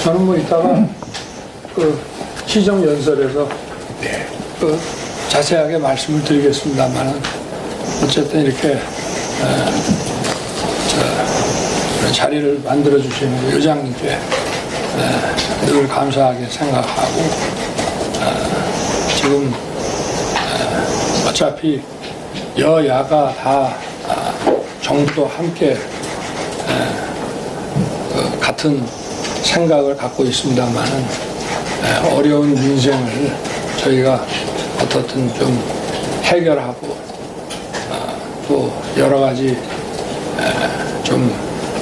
저는 뭐 이따가 그 시정연설에서 자세하게 말씀을 드리겠습니다만은 어쨌든 이렇게 자리를 만들어 주시는 의장님께 늘 감사하게 생각하고 지금 어차피 여야가 다 정부도 함께 같은 생각을 갖고 있습니다만은 어려운 민생을 저희가 어떻든 좀 해결하고 또 여러 가지 좀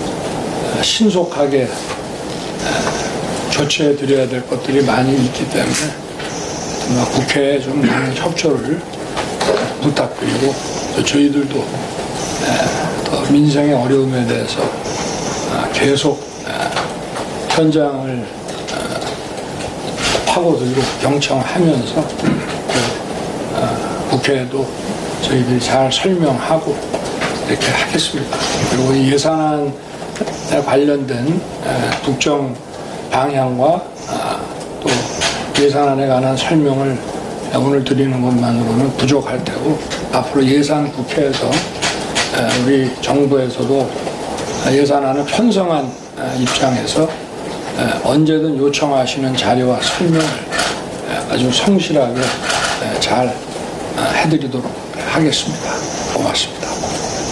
신속하게 조치해 드려야 될 것들이 많이 있기 때문에 국회에 좀 많은 협조를 부탁드리고 또 저희들도 더 민생의 어려움에 대해서 계속 현장을 파고들고 경청하면서 국회에도 저희들이 잘 설명하고 이렇게 하겠습니다. 그리고 예산안에 관련된 국정 방향과 또 예산안에 관한 설명을 오늘 드리는 것만으로는 부족할 테고 앞으로 예산 국회에서 우리 정부에서도 예산안을 편성한 입장에서 언제든 요청하시는 자료와 설명을 아주 성실하게 잘 해드리도록 하겠습니다. 고맙습니다.